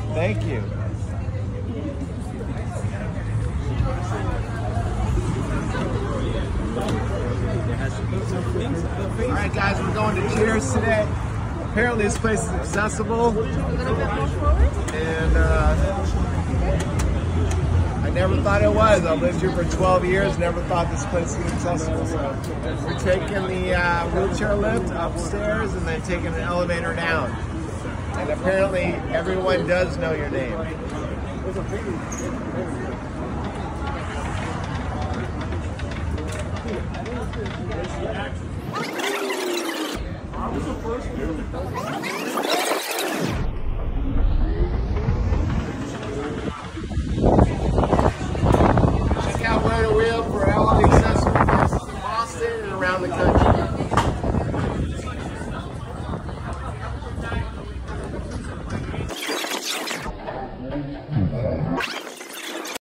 Thank you. All right, guys, we're going to Cheers today. Apparently this place is accessible. A little bit more forward. And I never thought it was. I lived here for 12 years, never thought this place was accessible. So we're taking the wheelchair lift upstairs and then taking an elevator down. And apparently everyone does know your name. Check out Ride a Wheel for all the accessible places in Boston and around the country.